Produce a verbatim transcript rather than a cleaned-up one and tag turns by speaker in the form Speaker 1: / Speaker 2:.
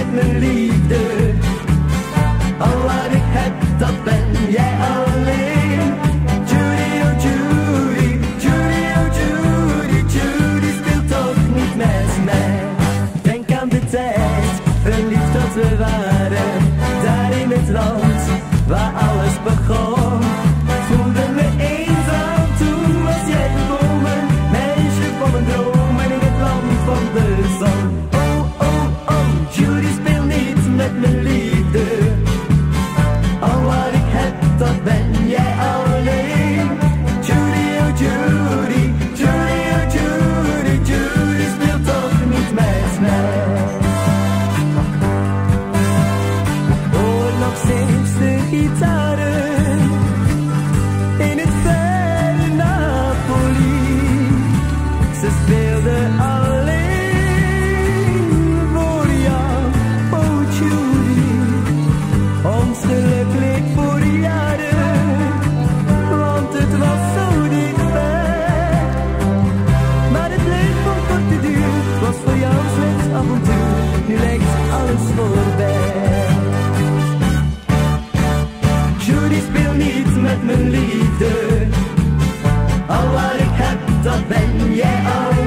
Speaker 1: met mijn liefde. Al wat ik heb, dat ben jij alleen. Judy, oh Judy, Judy, oh Judy, Judy, speel toch niet met mij. Denk aan de tijd, verliefd dat we waren, daar in het land waar alles begon. Voelde me eenzaam, toen was jij gekomen, meisje van mijn droom en in het land van de zon. Oh, oh, oh, Judy, speel niet met mijn liefde. Al wat ik heb, dat ben jij alleen. Judy, oh Judy, Judy, oh Judy, Judy, speel toch niet met mij. Hoor nog steeds de gitaren in het verre Napoli. Ze speelde alleen voor jou, oh Judy. Ons geluk leek voor jaren, want het was zo dichtbij. Maar het bleef voor korte duur, het was voor jou slechts avontuur. Nu lijkt alles voorbij. Judy, speel niet met mijn liefde. Al wat ik heb, dat ben jij alleen.